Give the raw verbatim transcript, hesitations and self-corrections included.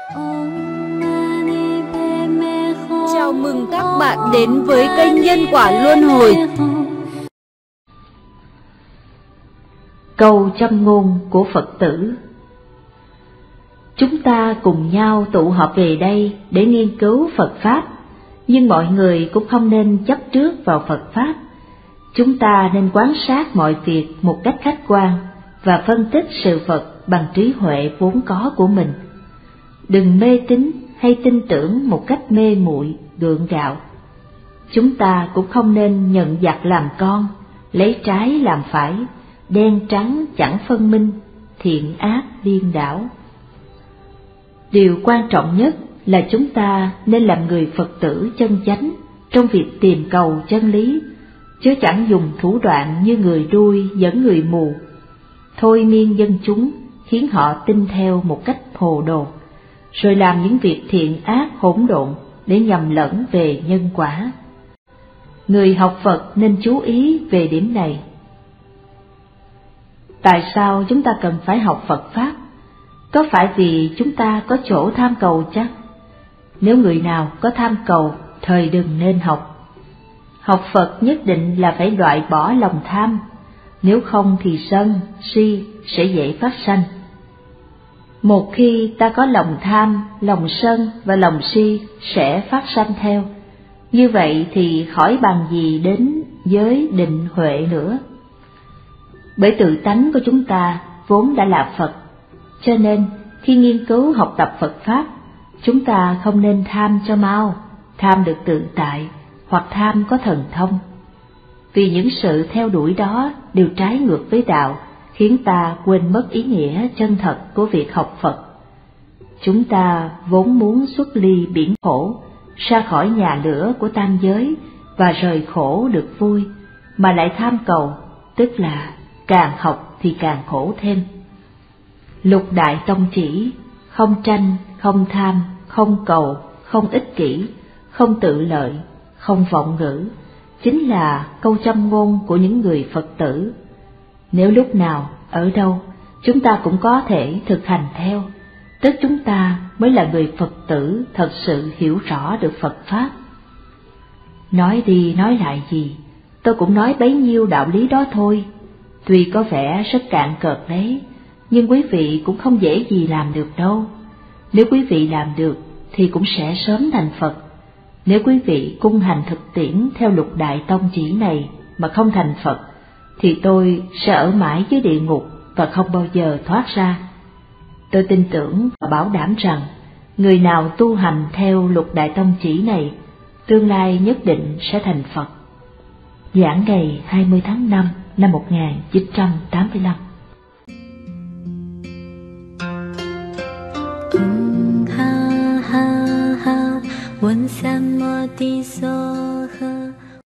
Chào mừng các bạn đến với kênh Nhân Quả Luân Hồi. Câu châm ngôn của Phật tử. Chúng ta cùng nhau tụ họp về đây để nghiên cứu Phật Pháp, nhưng mọi người cũng không nên chấp trước vào Phật Pháp. Chúng ta nên quan sát mọi việc một cách khách quan và phân tích sự vật bằng trí huệ vốn có của mình. Đừng mê tín hay tin tưởng một cách mê muội, gượng gạo. Chúng ta cũng không nên nhận giặc làm con, lấy trái làm phải, đen trắng chẳng phân minh, thiện ác điên đảo. Điều quan trọng nhất là chúng ta nên làm người Phật tử chân chánh trong việc tìm cầu chân lý, chứ chẳng dùng thủ đoạn như người đuôi dẫn người mù, thôi miên dân chúng khiến họ tin theo một cách hồ đồ, rồi làm những việc thiện ác hỗn độn để nhầm lẫn về nhân quả. Người học Phật nên chú ý về điểm này. Tại sao chúng ta cần phải học Phật Pháp? Có phải vì chúng ta có chỗ tham cầu chăng? Nếu người nào có tham cầu, thời đừng nên học. Học Phật nhất định là phải loại bỏ lòng tham, nếu không thì sân, si sẽ dễ phát sanh. Một khi ta có lòng tham, lòng sân và lòng si sẽ phát sanh theo, như vậy thì khỏi bằng gì đến giới định huệ nữa. Bởi tự tánh của chúng ta vốn đã là Phật, cho nên khi nghiên cứu học tập Phật Pháp, chúng ta không nên tham cho mau, tham được tự tại, hoặc tham có thần thông. Vì những sự theo đuổi đó đều trái ngược với đạo, khiến ta quên mất ý nghĩa chân thật của việc học Phật. Chúng ta vốn muốn xuất ly biển khổ, ra khỏi nhà lửa của tam giới và rời khổ được vui, mà lại tham cầu, tức là càng học thì càng khổ thêm. Lục đại tông chỉ: không tranh, không tham, không cầu, không ích kỷ, không tự lợi, không vọng ngữ, chính là câu châm ngôn của những người Phật tử. Nếu lúc nào, ở đâu, chúng ta cũng có thể thực hành theo, tức chúng ta mới là người Phật tử thật sự hiểu rõ được Phật Pháp. Nói đi nói lại gì, tôi cũng nói bấy nhiêu đạo lý đó thôi. Tuy có vẻ rất cạn cợt đấy, nhưng quý vị cũng không dễ gì làm được đâu. Nếu quý vị làm được thì cũng sẽ sớm thành Phật. Nếu quý vị cung hành thực tiễn theo lục đại tông chỉ này mà không thành Phật, thì tôi sẽ ở mãi dưới địa ngục và không bao giờ thoát ra. Tôi tin tưởng và bảo đảm rằng, người nào tu hành theo lục đại tông chỉ này, tương lai nhất định sẽ thành Phật. Giảng ngày hai mươi tháng năm năm một nghìn chín trăm tám mươi lăm. Ha ha ha, 问三摩地所